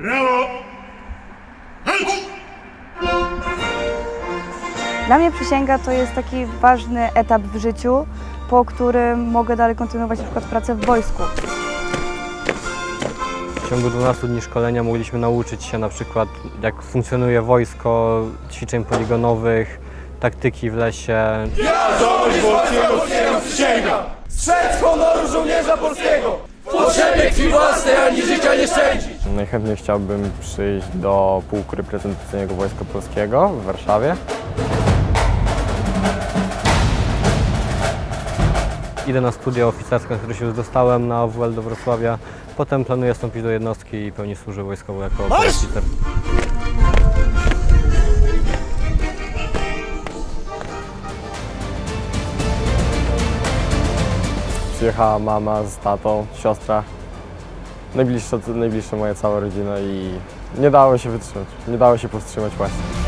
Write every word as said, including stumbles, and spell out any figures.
Brawo! Dla mnie przysięga to jest taki ważny etap w życiu, po którym mogę dalej kontynuować na przykład pracę w wojsku. W ciągu dwunastu dni szkolenia mogliśmy nauczyć się na przykład, jak funkcjonuje wojsko, ćwiczeń poligonowych, taktyki w lesie. Ja, żołnierz polskiego, przysięgam! Strzec honoru żołnierza polskiego! W potrzebie krwi własnej ani życia nie szczędzić! Najchętniej chciałbym przyjść do pułku reprezentacyjnego Wojska Polskiego w Warszawie. Idę na studia oficerskie, na które się już dostałem na O W L do Wrocławia. Potem planuję wstąpić do jednostki i pełnić służbę wojskową jako oficer. Przyjechała mama z tatą, siostra, najbliższa, najbliższa moja cała rodzina i nie dało się wytrzymać, nie dało się powstrzymać właśnie.